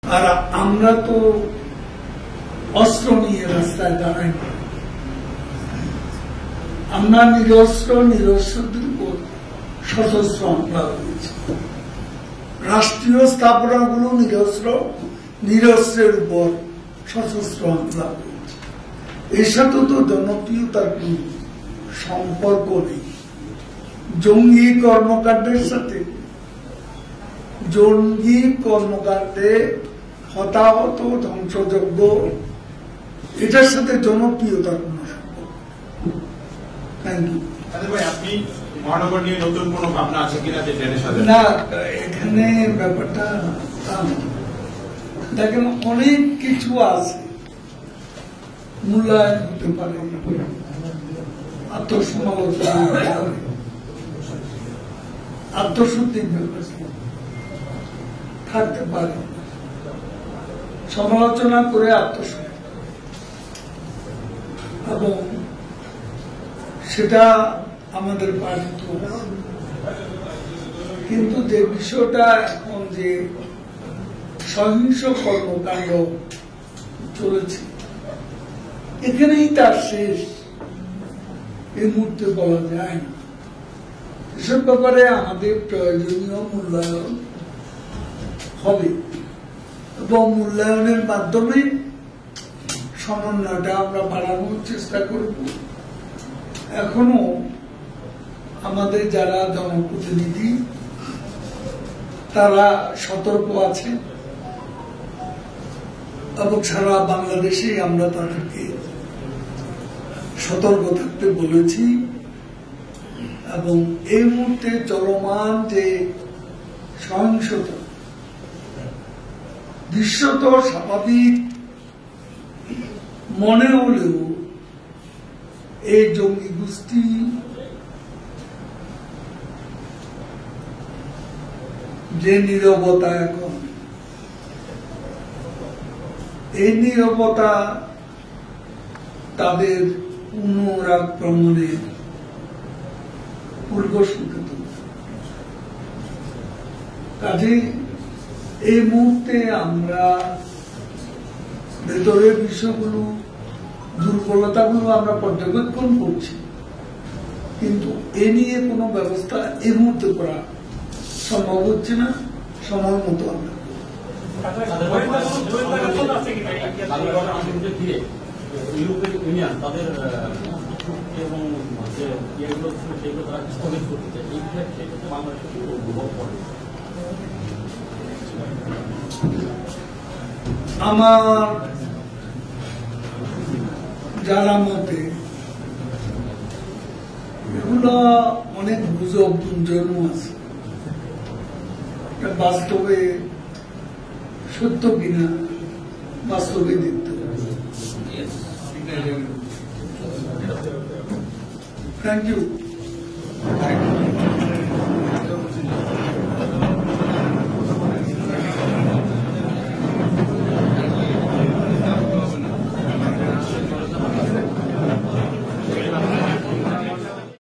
আর আমরা তো অস্ত্র নিয়ে রাস্তায় দাঁড়াই, আমরা নিরস্ত্রদের উপর সশস্ত্র হামলা হয়েছে। রাষ্ট্রীয় স্থাপনাগুলো নিরস্ত্রের উপর সশস্ত্র হামলা হয়েছে। এর সাথে তো জনপ্রিয়তার কোন সম্পর্ক নেই। জঙ্গি কর্মকাণ্ডে হতাহত, ধ্বংসযজ্ঞ, এটার সাথে জনপ্রিয়তার কোন সম্পর্ক। Thank you. আপনি মহানগর নিয়ে নতুন কোন ভাবনা আছে কিনা? না, এখানে ব্যাপারটা দেখেন, অনেক কিছু আছে, মূল্যায়ন হতে পারে, আত্মসমালোচনা হতে পারে, আত্মশুদ্ধির ব্যবস্থা থাকতে পারে, সমালোচনা করে আত্মশুদ্ধি, এবং সেটা আমাদের পাঠিত। কিন্তু যে বিষয়টা এখন যে সহিংস কর্মকাণ্ড চলেছে, এখানেই তার শেষ এই মুহূর্তে বলা যায় না। এসব ব্যাপারে আমাদের প্রয়োজনীয় মূল্যায়ন হবে এবং মূল্যায়নের মাধ্যমে সমন্বয়টা আমরা বাড়ানোর চেষ্টা করব। এখনো আমাদের যারা জনপ্রতিনিধি তারা সতর্ক আছে এবং সারা বাংলাদেশে আমরা তাদেরকে সতর্ক থাকতে বলেছি। এবং এই মুহূর্তে চলমান যে সহিংসতা, দৃশ্যত স্বাভাবিক মনে হলেও এই জঙ্গি গোষ্ঠী যে নীরবতা, এখন এই নীরবতা তাদের পুনরাক্রমণের পূর্ব সংকেত। কাজে এই মুহূর্তে আমরা ভেতরের বিষয়গুলো, দুর্বলতাগুলো আমরা পর্যবেক্ষণ করছি, কিন্তু এ নিয়ে কোনো ব্যবস্থা এই মুহূর্তে করা সম্ভব হচ্ছে না। সময় মতো আমরা আমার জানা মতে এগুলো অনেক গুজব গুঞ্জন আছে, বাস্তবে সত্য কিনা বাস্তবে দেখতে হবে। Thank you.